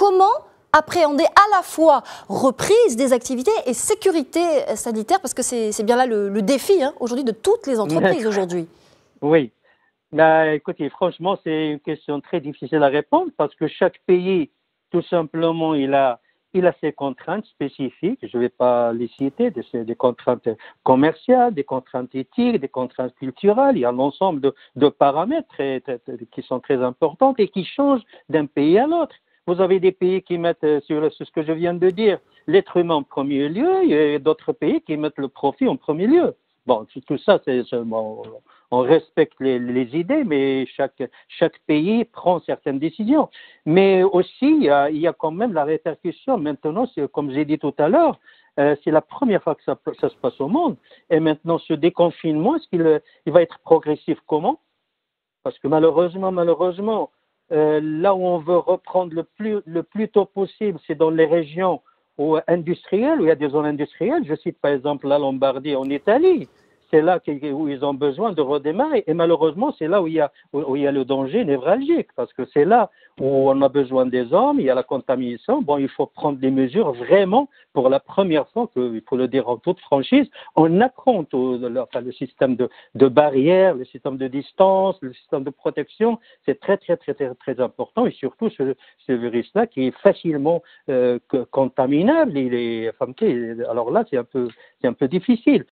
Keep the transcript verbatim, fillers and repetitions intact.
comment appréhender à la fois reprise des activités et sécurité sanitaire, parce que c'est bien là le, le défi hein, aujourd'hui de toutes les entreprises aujourd'hui. Oui, bah, écoutez, franchement, c'est une question très difficile à répondre parce que chaque pays, tout simplement, il a, il a ses contraintes spécifiques. Je ne vais pas les citer, des, des contraintes commerciales, des contraintes éthiques, des contraintes culturelles. Il y a un ensemble de, de paramètres très, très, qui sont très importants et qui changent d'un pays à l'autre. Vous avez des pays qui mettent, sur ce que je viens de dire, l'être humain en premier lieu et d'autres pays qui mettent le profit en premier lieu. Bon, tout ça, c'est bon, on respecte les, les idées, mais chaque, chaque pays prend certaines décisions. Mais aussi, il y a, il y a quand même la répercussion. Maintenant, comme j'ai dit tout à l'heure, euh, c'est la première fois que ça, ça se passe au monde. Et maintenant, ce déconfinement, est-ce qu'il il va être progressif? Comment? Parce que malheureusement, malheureusement, euh, là où on veut reprendre le plus, le plus tôt possible, c'est dans les régions où, industrielles, où il y a des zones industrielles. Je cite par exemple la Lombardie en Italie. C'est là où ils ont besoin de redémarrer. Et malheureusement, c'est là où il, y a, où il y a le danger névralgique, parce que c'est là où on a besoin des hommes, il y a la contamination. Bon, il faut prendre des mesures vraiment, pour la première fois, que, il faut le dire en toute franchise, on affronte le, enfin, le système de, de barrières, le système de distance, le système de protection. C'est très, très, très, très, très important. Et surtout, ce, ce virus-là qui est facilement euh, contaminable. Il est, enfin, alors là, c'est un peu, c'est un peu difficile.